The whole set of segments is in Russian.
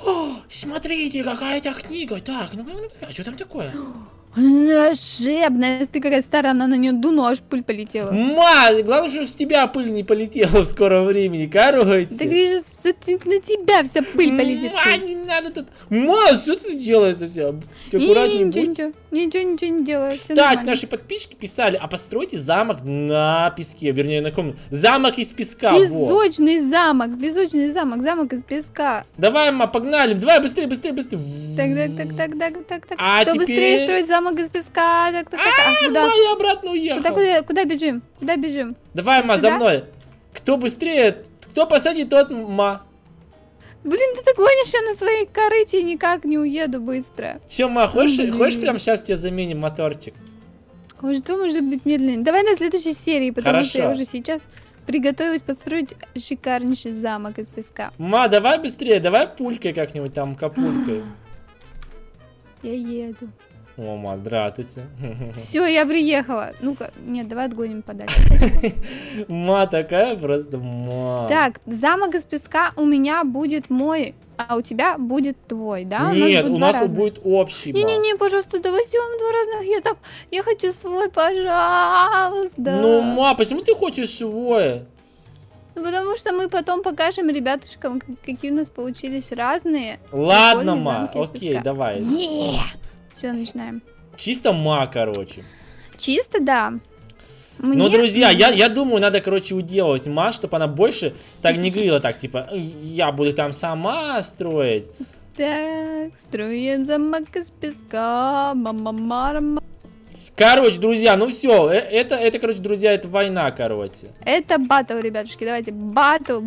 О, смотрите, какая-то книга. Так, ну, а что там такое? Она волшебная. Ты какая старая, она на нее дунула, аж пыль полетела. Главное, что с тебя пыль не полетела в скором времени, короче. Так видишь, на тебя вся пыль полетит. Не надо тут. Что ты делаешь совсем? Аккуратнее будь. Ничего не делаю. Кстати, наши подписчики писали, а постройте замок на песке, вернее, на каком? Замок из песка. Песочный замок, замок из песка. Давай, погнали, давай быстрее. Так. А Кто теперь... быстрее строить замок из песка? Так. Я обратно уехал. Куда бежим? Давай, за мной. Кто быстрее, кто посадит, тот Блин, ты так гонишь, я на своей корыте никак не уеду быстро. Че, хочешь прямо сейчас тебе заменим моторчик? Что может быть медленнее? Давай на следующей серии, потому что я уже сейчас приготовилась построить шикарнейший замок из песка. Давай быстрее, давай пулькой как-нибудь там, капулькой. Я еду. О, здравствуйте. Все, я приехала. Ну-ка, нет, давай отгоним подальше. Такая просто Так, замок из песка у меня будет мой, а у тебя будет твой, да? Нет, у нас тут будет общий. Не, пожалуйста, давай сделаем два разных. Я хочу свой, пожалуйста. Ну, почему ты хочешь свой? Ну, потому что мы потом покажем ребятушкам, какие у нас получились разные. Ладно, окей, давай. Все, начинаем. Чисто короче. Чисто, да. Ну, друзья, я думаю, надо, короче, уделывать чтобы она больше так не говорила, так, типа, я буду там сама строить. Так, строим замок из песка. Короче, друзья, ну все, это, короче, друзья, это война, короче. Это батл, ребятушки, давайте, батл.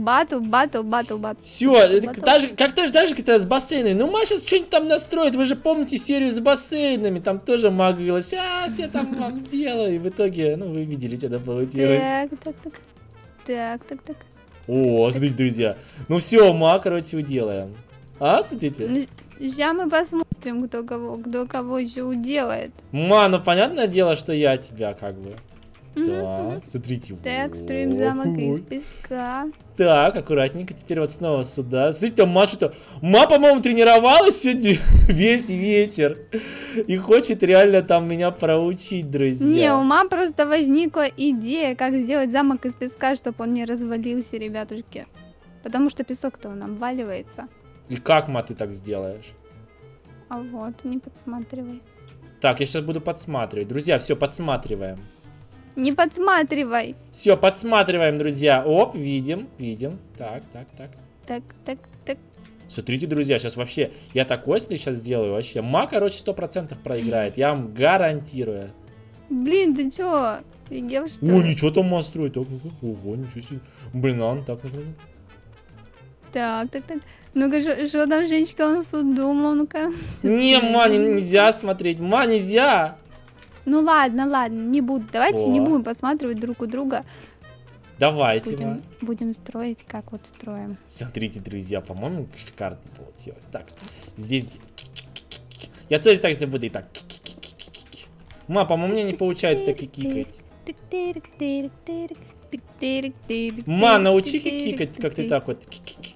Все, даже как-то с бассейнами. Ну, Маша сейчас что-нибудь там настроит, вы же помните серию с бассейнами, там тоже Ма говорила, сейчас я там вам сделаю, и в итоге, ну, вы видели, что там получилось. Так. О, смотрите, друзья, ну все, короче, уделаем. Смотрите. Сейчас мы посмотрим, кто кого еще уделает. Ну понятное дело, что я тебя как бы. Так, смотрите. Так, строим замок из песка. Так, аккуратненько, теперь вот снова сюда. Смотрите, что-то... по-моему, тренировалась сегодня весь вечер. И хочет реально там меня проучить, друзья. Не, у Ма просто возникла идея, как сделать замок из песка, чтобы он не развалился, ребятушки. Потому что песок-то он обваливается. И как, ты так сделаешь? А вот, не подсматривай. Так, я сейчас буду подсматривать. Друзья, все, подсматриваем. Не подсматривай. Все, подсматриваем, друзья. Оп, видим. Так. Так. Смотрите, друзья, сейчас вообще, я такой сейчас сделаю вообще. Короче, 100% проиграет, я вам гарантирую. Блин, ты чё? Офигел, что ли? О, ничего там строит. Ого, ничего себе. Блин, так. Так. Ну-ка, что там Женечка у нас удумал, ну-ка. Не, нельзя смотреть, нельзя. Ну ладно, не буду. Давайте не будем подсматривать друг у друга. Давайте, будем строить, как вот строим. Смотрите, друзья, по-моему, шикарно получилось. Так, здесь... Я тоже так все буду и так. По-моему, мне не получается так и кикать. Научи кикать, как ты так вот.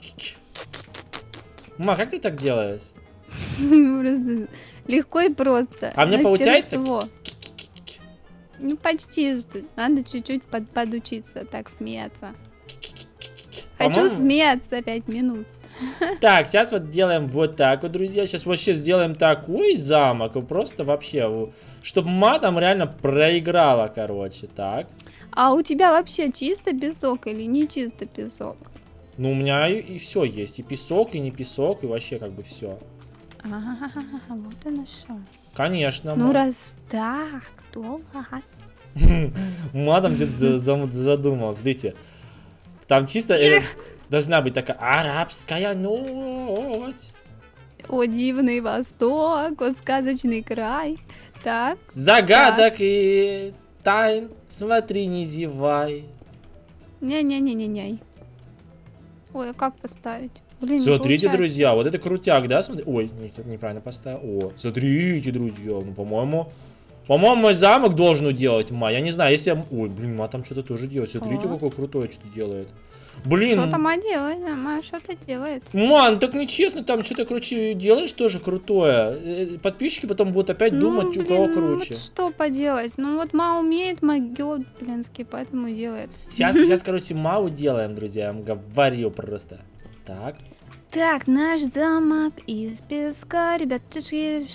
Как ты так делаешь? Просто легко и просто. А мне получается? Ну, почти что. Надо чуть-чуть подучиться так смеяться. Хочу смеяться 5 минут. Так, сейчас вот делаем вот так вот, друзья. Сейчас вообще сделаем такой замок. Просто вообще, чтобы там реально проиграла, короче. Так. А у тебя вообще чисто песок или не чисто песок? Ну, у меня и все есть. И песок, и не песок, и вообще как бы все. Вот оно что. Конечно. Ну, раз так, то ладно. Там где-то задумал. Смотрите. Там чисто должна быть такая арабская ночь. О, дивный восток, о, сказочный край. Так. Загадок и тайн. Смотри, не зевай. Не. Ой, а как поставить? Блин, смотрите, друзья, вот это крутяк, да? Смотри. Ой, неправильно поставил. О, смотрите, друзья, ну, по-моему, мой замок должен делать, Я не знаю, если... Ой, блин, там что-то тоже делает. Смотрите, какое крутое что-то делает. Блин. Что там делает? Ма что-то делает. Ман, так нечестно, там что-то, короче, делаешь тоже крутое. Подписчики потом будут опять думать, у кого круче. Вот что поделать? Ну вот Ма умеет, могет, блинский, поэтому делает. Сейчас, короче, Мау делаем, друзья, я вам говорю просто. Так. Так, наш замок из песка, ребят, шишки.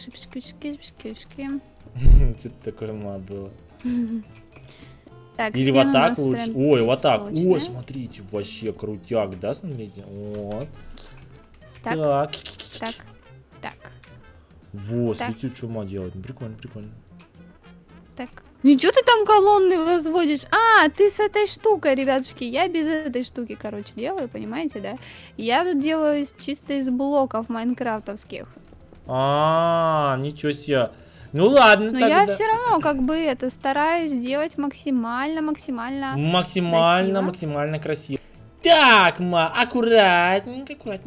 Что-то такое Ма было. Так, Или в стены у нас атаку лучше. прям Ой, в атаку. О, песочные. смотрите, вообще крутяк, да, смотрите. Вот. Так, Так. так, так, Вот, Так. смотрите, что Ма делает. Ну, прикольно, прикольно. так. Ничего ты там колонны возводишь? А, ты с этой штукой, ребятушки. Я без этой штуки, короче, делаю, понимаете, да? Я тут делаю чисто из блоков майнкрафтовских. Ничего себе. Ну ладно, Но тогда. я все равно как бы это стараюсь сделать максимально красиво. Максимально красиво. Так, Ма, аккуратненько. Так.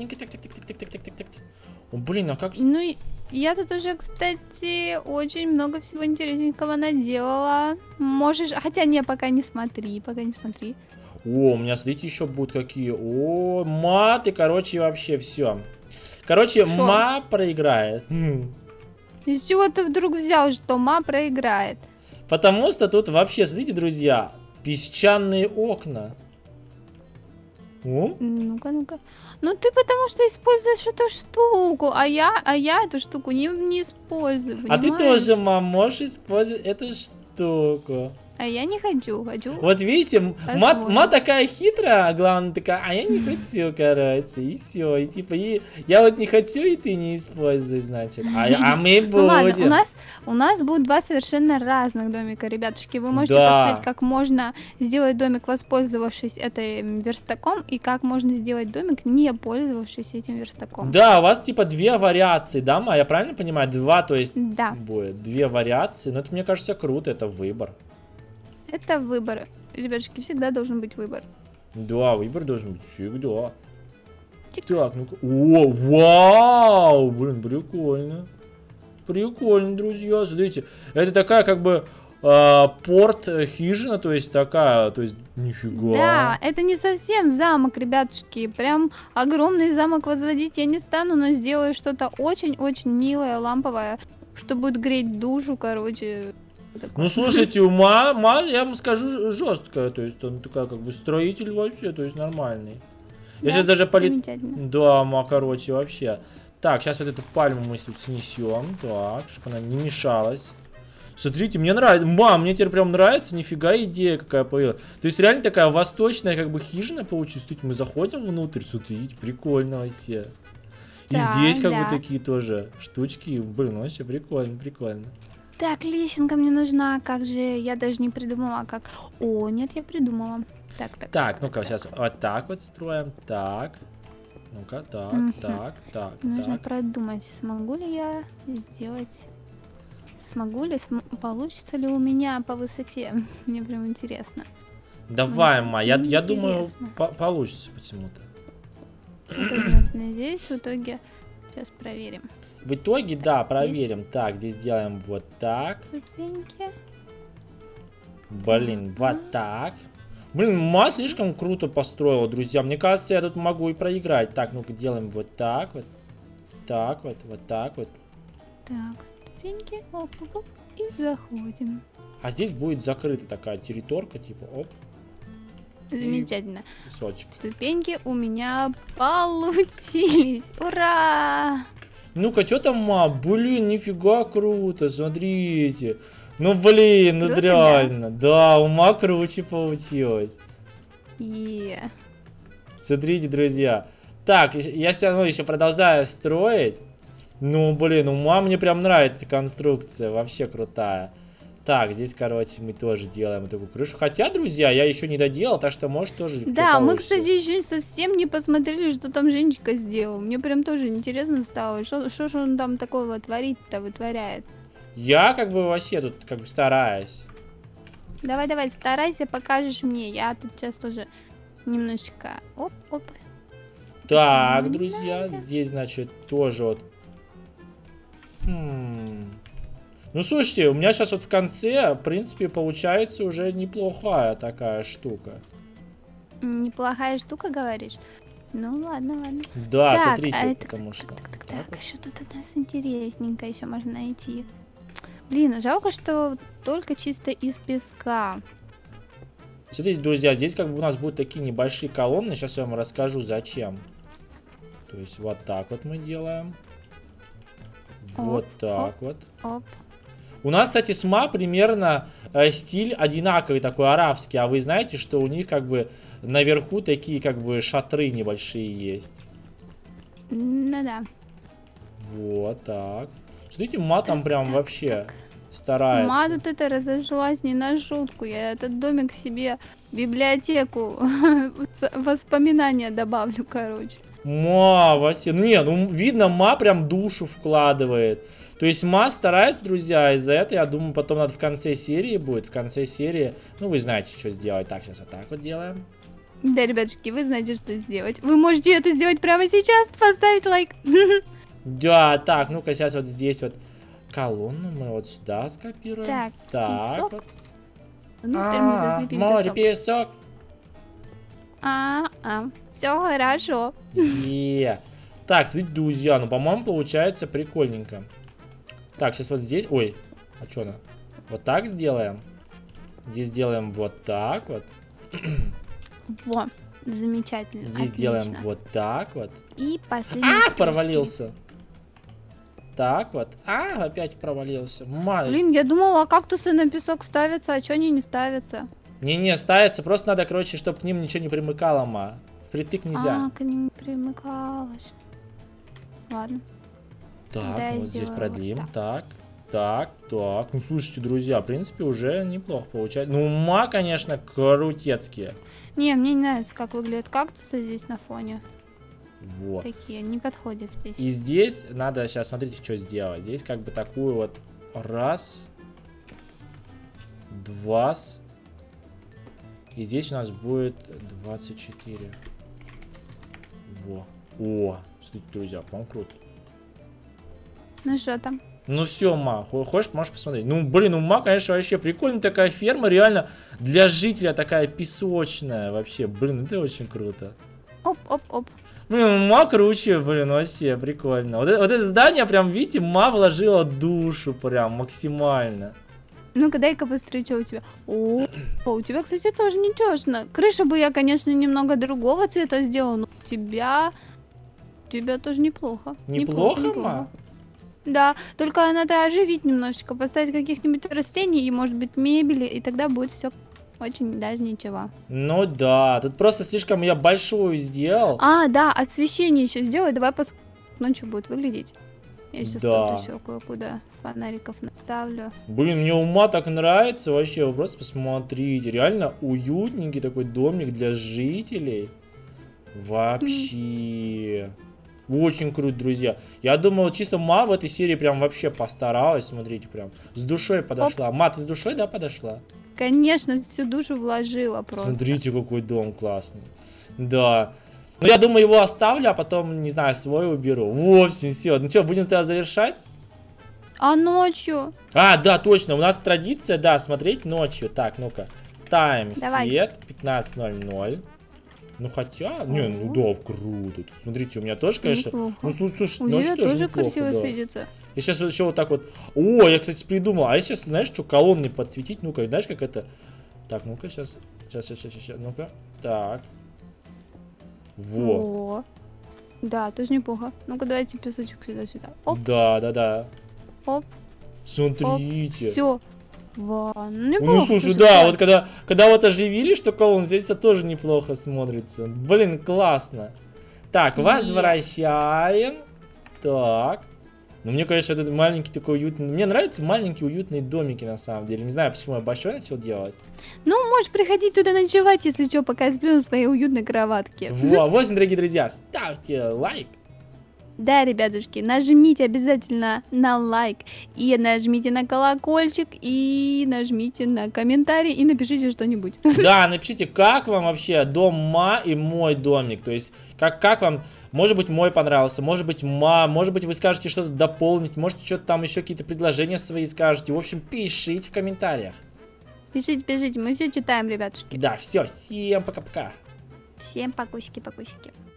О, блин, а как... Ну, я тут уже, кстати, очень много всего интересненького наделала. Можешь... Хотя не, пока не смотри. О, у меня, смотрите, еще будут какие. О, Ма, ты, короче, вообще все. Короче, Шо? Ма проиграет. Из чего ты вдруг взял, что Ма проиграет? Потому что тут вообще, смотрите, друзья, песчаные окна. О? Ну-ка. Ну ты потому что используешь эту штуку, а я эту штуку не использую, А ты понимаешь? тоже, Мам, можешь использовать эту штуку. А я не хочу. Вот видите, Ма Посмотрим. такая хитрая, а главное такая, а я не хочу, короче, и все. И типа, я вот не хочу, и ты не используй, значит. А мы Ну ладно, будем. у нас будут два совершенно разных домика, ребятушки. Вы можете Да. посмотреть, как можно сделать домик, воспользовавшись этим верстаком, и как можно сделать домик, не пользовавшись этим верстаком. Да, у вас типа две вариации, да, Ма? Я правильно понимаю? Два, то есть Да, будет. Две вариации. Но это, мне кажется, круто, это выбор. это выбор. Ребятушки, всегда должен быть выбор. Да, выбор должен быть всегда. Тик. Так, ну-ка. О, вау! Блин, прикольно. Прикольно, друзья. Смотрите, это такая как бы порт хижина, то есть такая, то есть нифига. Да, это не совсем замок, ребятушки. Прям огромный замок возводить я не стану, но сделаю что-то очень-очень милое, ламповое, что будет греть душу, короче. Такое. Ну, слушайте, Ма, я вам скажу, жесткая, то есть он такая как бы строитель вообще, то есть нормальный. Я Да, сейчас даже замечательно. Да, Ма, короче, вообще. Так, сейчас вот эту пальму мы тут снесем, так, чтобы она не мешалась. Смотрите, мне нравится. Ма, мне теперь прям нравится, нифига идея какая появилась. То есть реально такая восточная как бы хижина получилась. Смотрите, мы заходим внутрь, смотрите, прикольно вообще. И Да, здесь как да. бы такие тоже штучки. Блин, вообще прикольно, прикольно. Так, лесенка мне нужна. Как же, я даже не придумала, как... О, нет, я придумала. Так. Так, ну-ка, сейчас вот так вот строим. Так. Ну-ка, так, Мгм. так. Нужно продумать, смогу ли я сделать... Смогу ли, получится ли у меня по высоте? Мне прям интересно. Давай, Мне Ма, я думаю, интересно. получится почему-то. Надеюсь, в итоге... Сейчас проверим. В итоге, да, здесь. проверим. Так, здесь делаем вот так. Ступеньки. Блин, вот так. Блин, Ма слишком круто построила, друзья. Мне кажется, я тут могу и проиграть. Так, ну-ка, делаем вот так вот. Так вот, вот так вот. Так, ступеньки. Оп, и заходим. А здесь будет закрыта такая территорка, типа, оп, Замечательно. песочек. Ступеньки у меня получились. Ура! Ну-ка, что там, Ма? Блин, нифига круто, смотрите. Ну, блин, ну Круто, реально. Да, у Ма круче получилось. И Смотрите, друзья. Так, я все равно еще продолжаю строить. Ну, блин, у Ма мне прям нравится конструкция, вообще крутая. Так, здесь, короче, мы тоже делаем такую крышу. Хотя, друзья, я еще не доделал, так что может тоже легко да, мы, получится. кстати, еще совсем не посмотрели, что там Женечка сделал. Мне прям тоже интересно стало, что же он там такого творит-то, вытворяет. Я как бы вообще тут как бы стараюсь. Давай, старайся, покажешь мне. Я тут сейчас тоже немножечко... Оп. Так, Ну, не друзья, здесь, значит, тоже вот... Ну, слушайте, у меня сейчас вот в конце, в принципе, получается уже неплохая такая штука. Неплохая штука, говоришь? Ну ладно, ладно. Да, Так, смотрите, а это потому что... Так, что тут у нас интересненько еще можно найти? Блин, жалко, что только чисто из песка. Смотрите, друзья, здесь как бы у нас будут такие небольшие колонны. Сейчас я вам расскажу, зачем. То есть вот так вот мы делаем. Вот так вот. Оп. У нас, кстати, с ма примерно стиль одинаковый, такой арабский. А вы знаете, что у них как бы наверху такие как бы шатры небольшие есть. Ну да. Вот так. Смотрите, ма там прям вообще старается. Ма тут это разошлась не на шутку. Я этот домик себе в библиотеку воспоминания добавлю, короче. Ма, Вася, ну видно, ма прям душу вкладывает. То есть ма старается, друзья, из-за этого, я думаю, потом надо в конце серии будет, в конце серии, ну вы знаете, что сделать. Так, сейчас вот так вот делаем. Да, ребятушки, вы знаете, что сделать. Вы можете это сделать прямо сейчас, поставить лайк. Да, так, ну-ка сейчас вот здесь вот колонну мы вот сюда скопируем. Так, песок. Вот. Внутрь мы засыпем море, песок. песок. Все хорошо. Так, смотрите, друзья, ну, по-моему, получается прикольненько. Так, сейчас вот здесь... Ой, а что она? Вот так сделаем. Здесь делаем вот так вот. Во, замечательно. Здесь делаем вот так вот. И последний. Провалился. Так вот. Опять провалился. Блин, я думала, кактусы на песок ставятся, а что они не ставятся? Не-не, ставятся. Просто надо, короче, чтобы к ним ничего не примыкало, ма. Впритык нельзя. К ним не примыкалось. Ладно. Так, вот здесь продлим. Вот так. Ну, слушайте, друзья, в принципе, уже неплохо получается. Ну, ма, конечно, крутецкие. Не, мне не нравится, как выглядят кактусы здесь на фоне. Вот. Такие, не подходят здесь. И здесь надо сейчас, смотрите, что сделать. Здесь как бы такую вот раз, два. И здесь у нас будет 24. Во. О, смотрите, друзья, по-моему, круто. Ну что там? Ну все, ма, хочешь, можешь посмотреть. Ну, блин, у ма, конечно, вообще прикольная такая ферма, реально для жителя такая песочная вообще. Блин, это очень круто. Оп. Блин, ма круче, блин, вообще прикольно. Вот это здание прям, видите, ма вложила душу прям максимально. Ну-ка, дай-ка посмотри, что у тебя. О, у тебя, кстати, тоже нечестно. Крышу бы я, конечно, немного другого цвета сделала, но у тебя тоже неплохо. Неплохо, ма? Да, только надо оживить немножечко, поставить каких-нибудь растений и, может быть, мебели, и тогда будет все очень даже ничего. Ну да, тут просто слишком я большую сделал. Да, освещение еще сделай, давай посмотрим, ночью будет выглядеть. Я сейчас тут еще кое-куда фонариков наставлю. Блин, мне ума так нравится вообще, вы просто посмотрите, реально уютненький такой домик для жителей. Вообще. Очень круто, друзья. Я думал, чисто ма в этой серии прям вообще постаралась. Смотрите, прям с душой подошла. Ма, ты с душой, да, подошла? Конечно, всю душу вложила просто. Смотрите, какой дом классный. Да. Ну, я думаю, его оставлю, а потом, не знаю, свой уберу. В общем, все. Ну что, будем тогда завершать? А ночью? Да, точно. У нас традиция, да, смотреть ночью. Так, ну-ка. Тайм свет 15:00. Ну хотя, ну да, круто. Смотрите, у меня тоже, конечно. Неплохо. Ну слушай, у тебя тоже красиво светится. Я сейчас еще вот так вот. О, я, кстати, придумал. А я сейчас, знаешь, что колонны подсветить? Ну-ка, знаешь, как это? Так, ну-ка, сейчас. Ну-ка. Так. Во. Да, тоже неплохо. Ну-ка, давайте песочек сюда. Оп. Да. Оп. Смотрите. Все. Ну слушай, да, вот когда вот оживили, что колонн, здесь это тоже неплохо смотрится. Блин, классно. Так, возвращаем. Так. Ну мне, конечно, этот маленький такой уютный. Мне нравятся маленькие уютные домики, на самом деле. Не знаю, почему я большой начал делать. Ну, можешь приходить туда ночевать, если что, пока я сплю на своей уютной кроватке. Вот, дорогие друзья, ставьте лайк. Да, ребятушки, нажмите обязательно на лайк, и нажмите на колокольчик, и нажмите на комментарий, и напишите что-нибудь. Да, напишите, как вам вообще дом ма и мой домик, то есть, как вам, может быть, мой понравился, может быть, ма, может быть, вы скажете что-то дополнить, может, что-то там еще какие-то предложения свои скажете, в общем, пишите в комментариях. Пишите, мы все читаем, ребятушки. Да, все, всем пока-пока. Всем покусики-покусики.